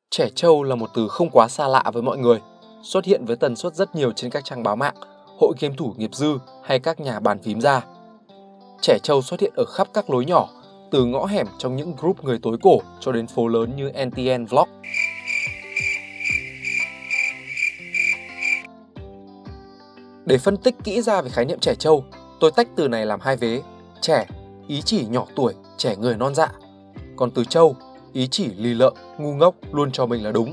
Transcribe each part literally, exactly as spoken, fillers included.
Trẻ trâu là một từ không quá xa lạ với mọi người, xuất hiện với tần suất rất nhiều trên các trang báo mạng, hội game thủ nghiệp dư hay các nhà bàn phím ra. Trẻ trâu xuất hiện ở khắp các lối nhỏ, từ ngõ hẻm trong những group người tối cổ cho đến phố lớn như en tê en Vlog. Để phân tích kỹ ra về khái niệm trẻ trâu, tôi tách từ này làm hai vế. Trẻ, ý chỉ nhỏ tuổi, trẻ người non dạ. Còn từ trâu, ý chỉ lì lợm, ngu ngốc, luôn cho mình là đúng.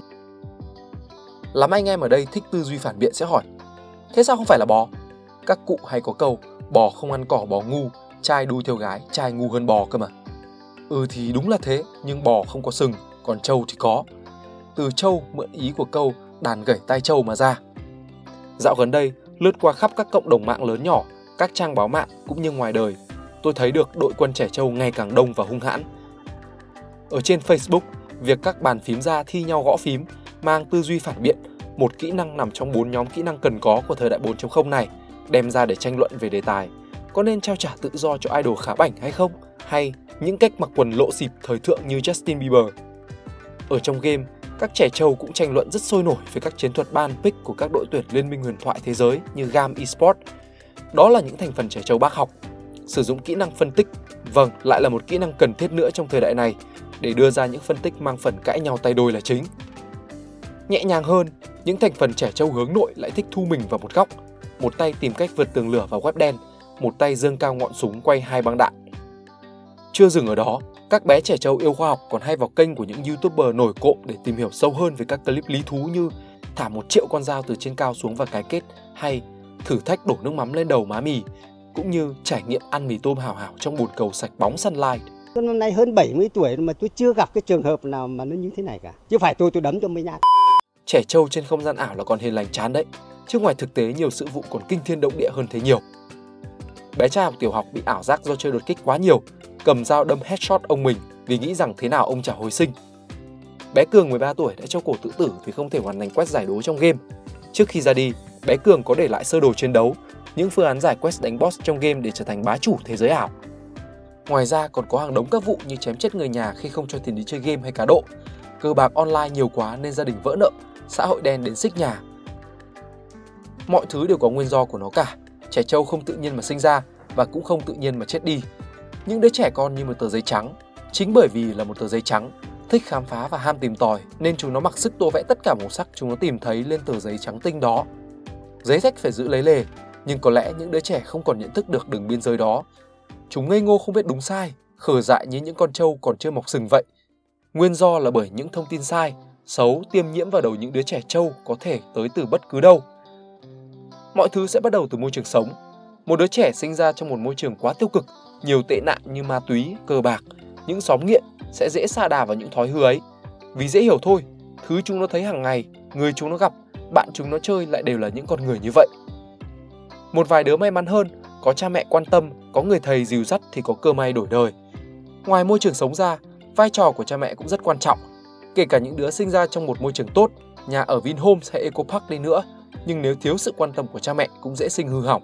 Lắm anh em ở đây thích tư duy phản biện sẽ hỏi, thế sao không phải là bò? Các cụ hay có câu, bò không ăn cỏ bò ngu, trai đu theo gái, trai ngu hơn bò cơ mà. Ừ thì đúng là thế, nhưng bò không có sừng, còn trâu thì có. Từ trâu mượn ý của câu đàn gẩy tai trâu mà ra. Dạo gần đây, lướt qua khắp các cộng đồng mạng lớn nhỏ, các trang báo mạng cũng như ngoài đời, tôi thấy được đội quân trẻ trâu ngày càng đông và hung hãn. Ở trên Facebook, việc các bàn phím ra thi nhau gõ phím mang tư duy phản biện, một kỹ năng nằm trong bốn nhóm kỹ năng cần có của thời đại bốn chấm không này, đem ra để tranh luận về đề tài có nên trao trả tự do cho idol khá bảnh hay không, hay những cách mặc quần lộ xịp thời thượng như Justin Bieber. Ở trong game, các trẻ trâu cũng tranh luận rất sôi nổi về các chiến thuật ban pick của các đội tuyển Liên minh huyền thoại thế giới như Gam Esports. Đó là những thành phần trẻ trâu bác học. Sử dụng kỹ năng phân tích, vâng, lại là một kỹ năng cần thiết nữa trong thời đại này, để đưa ra những phân tích mang phần cãi nhau tay đôi là chính. Nhẹ nhàng hơn, những thành phần trẻ trâu hướng nội lại thích thu mình vào một góc, một tay tìm cách vượt tường lửa vào web đen, một tay giương cao ngọn súng quay hai băng đạn. Chưa dừng ở đó, các bé trẻ trâu yêu khoa học còn hay vào kênh của những YouTuber nổi cộm để tìm hiểu sâu hơn về các clip lý thú như thả một triệu con dao từ trên cao xuống và cái kết, hay thử thách đổ nước mắm lên đầu má mì, cũng như trải nghiệm ăn mì tôm hảo hảo trong bồn cầu sạch bóng Sunlight. Tôi năm nay hơn bảy mươi tuổi mà tôi chưa gặp cái trường hợp nào mà nó như thế này cả. Chứ phải tôi tôi đấm cho mấy nhát. Trẻ trâu trên không gian ảo là còn hiền lành chán đấy, chứ ngoài thực tế nhiều sự vụ còn kinh thiên động địa hơn thế nhiều. Bé trai học tiểu học bị ảo giác do chơi đột kích quá nhiều, cầm dao đâm headshot ông mình vì nghĩ rằng thế nào ông chả hồi sinh. Bé Cường mười ba tuổi đã cho cổ tự tử vì không thể hoàn thành quest giải đố trong game. Trước khi ra đi, bé Cường có để lại sơ đồ chiến đấu, những phương án giải quest đánh boss trong game để trở thành bá chủ thế giới ảo. Ngoài ra còn có hàng đống các vụ như chém chết người nhà khi không cho tiền đi chơi game hay cá độ, cờ bạc online nhiều quá nên gia đình vỡ nợ, xã hội đen đến xích nhà. Mọi thứ đều có nguyên do của nó cả. Trẻ trâu không tự nhiên mà sinh ra và cũng không tự nhiên mà chết đi. Những đứa trẻ con như một tờ giấy trắng, chính bởi vì là một tờ giấy trắng, thích khám phá và ham tìm tòi nên chúng nó mặc sức tô vẽ tất cả màu sắc chúng nó tìm thấy lên tờ giấy trắng tinh đó. Giấy rách phải giữ lấy lề, nhưng có lẽ những đứa trẻ không còn nhận thức được đường biên giới đó. Chúng ngây ngô không biết đúng sai, khờ dại như những con trâu còn chưa mọc sừng vậy. Nguyên do là bởi những thông tin sai, xấu tiêm nhiễm vào đầu những đứa trẻ trâu có thể tới từ bất cứ đâu. Mọi thứ sẽ bắt đầu từ môi trường sống. Một đứa trẻ sinh ra trong một môi trường quá tiêu cực, nhiều tệ nạn như ma túy, cờ bạc, những xóm nghiện sẽ dễ sa đà vào những thói hư ấy. Vì dễ hiểu thôi, thứ chúng nó thấy hàng ngày, người chúng nó gặp, bạn chúng nó chơi lại đều là những con người như vậy. Một vài đứa may mắn hơn, có cha mẹ quan tâm, có người thầy dìu dắt thì có cơ may đổi đời. Ngoài môi trường sống ra, vai trò của cha mẹ cũng rất quan trọng. Kể cả những đứa sinh ra trong một môi trường tốt, nhà ở Vinhomes hay Eco Park đi nữa, nhưng nếu thiếu sự quan tâm của cha mẹ cũng dễ sinh hư hỏng.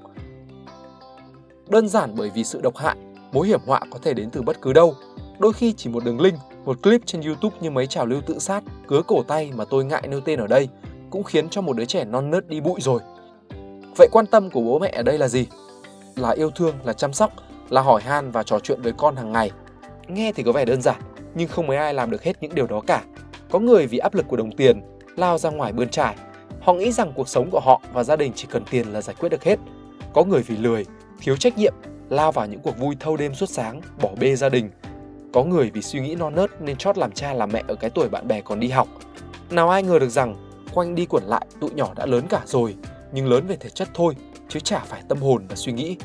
Đơn giản bởi vì sự độc hại, mối hiểm họa có thể đến từ bất cứ đâu. Đôi khi chỉ một đường link, một clip trên YouTube như mấy trào lưu tự sát, cứa cổ tay mà tôi ngại nêu tên ở đây, cũng khiến cho một đứa trẻ non nớt đi bụi rồi. Vậy quan tâm của bố mẹ ở đây là gì? Là yêu thương, là chăm sóc, là hỏi han và trò chuyện với con hàng ngày. Nghe thì có vẻ đơn giản, nhưng không mấy ai làm được hết những điều đó cả. Có người vì áp lực của đồng tiền, lao ra ngoài bươn trải. Họ nghĩ rằng cuộc sống của họ và gia đình chỉ cần tiền là giải quyết được hết. Có người vì lười, thiếu trách nhiệm, lao vào những cuộc vui thâu đêm suốt sáng, bỏ bê gia đình. Có người vì suy nghĩ non nớt nên chót làm cha làm mẹ ở cái tuổi bạn bè còn đi học. Nào ai ngờ được rằng, quanh đi quẩn lại tụi nhỏ đã lớn cả rồi, nhưng lớn về thể chất thôi, chứ chả phải tâm hồn và suy nghĩ.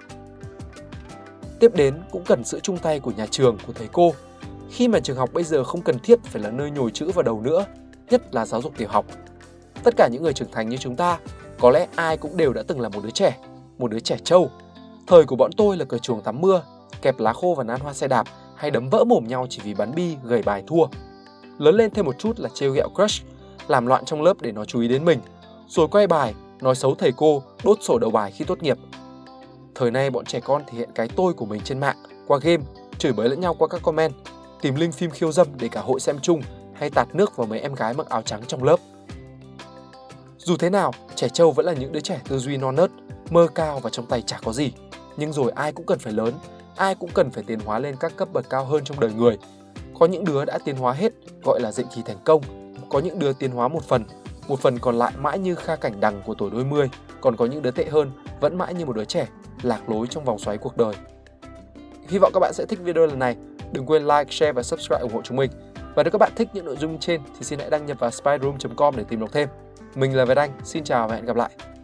Tiếp đến cũng cần sự chung tay của nhà trường, của thầy cô. Khi mà trường học bây giờ không cần thiết phải là nơi nhồi chữ vào đầu nữa, nhất là giáo dục tiểu học. Tất cả những người trưởng thành như chúng ta, có lẽ ai cũng đều đã từng là một đứa trẻ, một đứa trẻ trâu. Thời của bọn tôi là cởi chuồng tắm mưa, kẹp lá khô và nan hoa xe đạp, hay đấm vỡ mồm nhau chỉ vì bắn bi, gầy bài thua. Lớn lên thêm một chút là trêu ghẹo crush, làm loạn trong lớp để nó chú ý đến mình, rồi quay bài, nói xấu thầy cô, đốt sổ đầu bài khi tốt nghiệp. Thời nay bọn trẻ con thể hiện cái tôi của mình trên mạng, qua game, chửi bới lẫn nhau qua các comment, tìm link phim khiêu dâm để cả hội xem chung, hay tạt nước vào mấy em gái mặc áo trắng trong lớp. Dù thế nào, trẻ trâu vẫn là những đứa trẻ tư duy non nớt, mơ cao và trong tay chả có gì. Nhưng rồi ai cũng cần phải lớn, ai cũng cần phải tiến hóa lên các cấp bậc cao hơn trong đời người. Có những đứa đã tiến hóa hết, gọi là dậy thì thành công. Có những đứa tiến hóa một phần, một phần còn lại mãi như Kha Cảnh Đằng của tuổi đôi mươi. Còn có những đứa tệ hơn, vẫn mãi như một đứa trẻ, lạc lối trong vòng xoáy cuộc đời. Hy vọng các bạn sẽ thích video lần này. Đừng quên like, share và subscribe ủng hộ chúng mình. Và nếu các bạn thích những nội dung trên thì xin hãy đăng nhập vào spyroom chấm com để tìm đọc thêm. Mình là Việt Anh, xin chào và hẹn gặp lại.